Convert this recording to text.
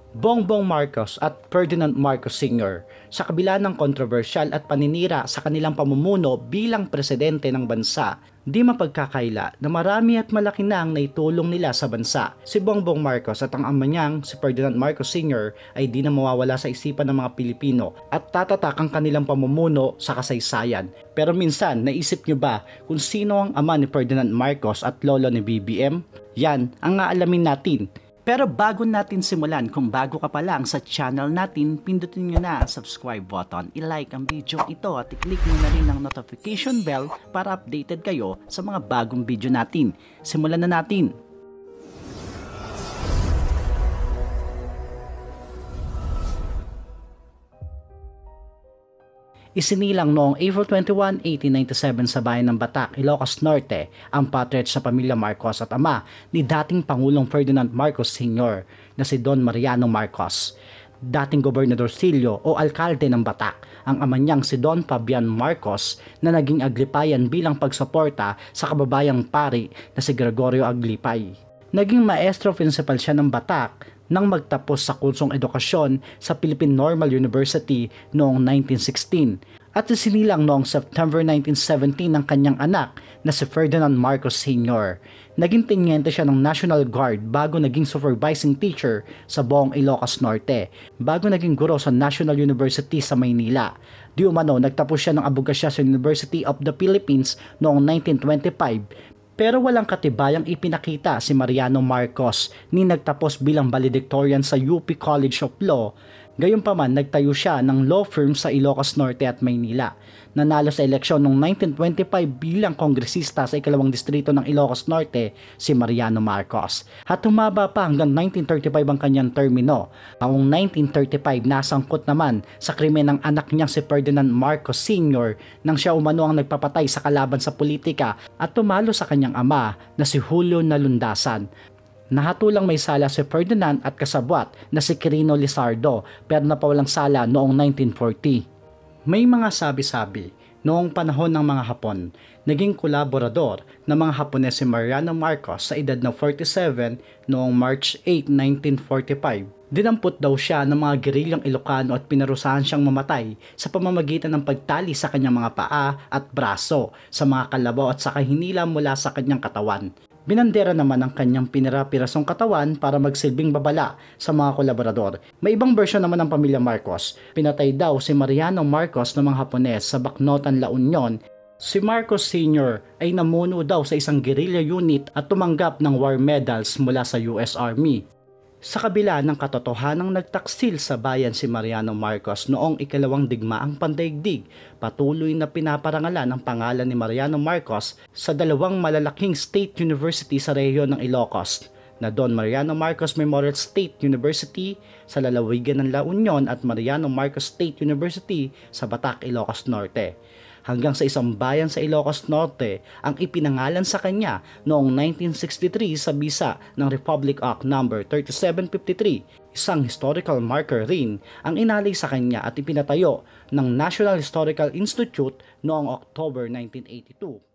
Bongbong Marcos at Ferdinand Marcos Sr. sa kabila ng kontrobersyal at paninira sa kanilang pamumuno bilang presidente ng bansa, di mapagkakaila na marami at malaki na ang naitulong nila sa bansa. Si Bongbong Marcos at ang ama niyang si Ferdinand Marcos Sr. ay di na mawawala sa isipan ng mga Pilipino at tatatak ang kanilang pamumuno sa kasaysayan. Pero minsan, naisip niyo ba kung sino ang ama ni Ferdinand Marcos at lolo ni BBM? Yan ang aalamin natin. Pero bago natin simulan, kung bago ka pa lang sa channel natin, pindutin nyo na ang subscribe button, i-like ang video ito at i-click nyo na rin ang notification bell para updated kayo sa mga bagong video natin. Simulan na natin! Isinilang noong April 21, 1897 sa bayan ng Batac, Ilocos Norte, ang patriarch sa pamilya Marcos at ama ni dating Pangulong Ferdinand Marcos Sr. na si Don Mariano Marcos. Dating gobernadorcilyo o alkalde ng Batac, ang ama niyang si Don Fabian Marcos na naging aglipayan bilang pagsuporta sa kababayang pari na si Gregorio Aglipay. Naging maestro principal siya ng Batac nang magtapos sa kursong edukasyon sa Philippine Normal University noong 1916 at isinilang noong September 1917 ng kanyang anak na si Ferdinand Marcos Sr. Naging teniente siya ng National Guard bago naging supervising teacher sa buong Ilocos Norte, bago naging guro sa National University sa Maynila. Di umano, nagtapos siya ng abogasya sa University of the Philippines noong 1925. Pero walang katibayang ipinakita si Mariano Marcos ni nagtapos bilang valedictorian sa UP College of Law. Gayunpaman, nagtayo siya ng law firm sa Ilocos Norte at Maynila. Nanalo sa eleksyon noong 1925 bilang kongresista sa ikalawang distrito ng Ilocos Norte si Mariano Marcos. At humaba pa hanggang 1935 ang kanyang termino. Noong 1935, nasangkot naman sa krimen ng anak niyang si Ferdinand Marcos Sr. nang siya umano ang nagpapatay sa kalaban sa politika at tumalo sa kanyang ama na si Julio Nalundasan. Nahatulang may sala si Ferdinand at kasabwat na si Quirino Lizardo pero napawalang sala noong 1940. May mga sabi-sabi noong panahon ng mga Hapon, naging kolaborador ng mga Hapones si Mariano Marcos sa edad na 47 noong March 8, 1945. Dinampot daw siya ng mga gerilyang Ilocano at pinarusahan siyang mamatay sa pamamagitan ng pagtali sa kanyang mga paa at braso sa mga kalabaw at sa kahinila mula sa kanyang katawan. Binandera naman ang kanyang pinira-pirasong katawan para magsilbing babala sa mga kolaborador. May ibang bersyon naman ng pamilya Marcos. Pinatay daw si Mariano Marcos ng mga Hapones sa Bacnotan, La Union. Si Marcos Sr. ay namuno daw sa isang guerrilla unit at tumanggap ng war medals mula sa US Army. Sa kabila ng katotohanang nagtaksil sa bayan si Mariano Marcos noong ikalawang digmaang pandaigdig, patuloy na pinaparangalan ang pangalan ni Mariano Marcos sa dalawang malalaking state university sa rehiyon ng Ilocos, na Don Mariano Marcos Memorial State University sa lalawigan ng La Union at Mariano Marcos State University sa Batac, Ilocos Norte. Hanggang sa isang bayan sa Ilocos Norte ang ipinangalan sa kanya noong 1963 sa bisa ng Republic Act No. 3753. Isang historical marker rin ang inalay sa kanya at ipinatayo ng National Historical Institute noong October 1982.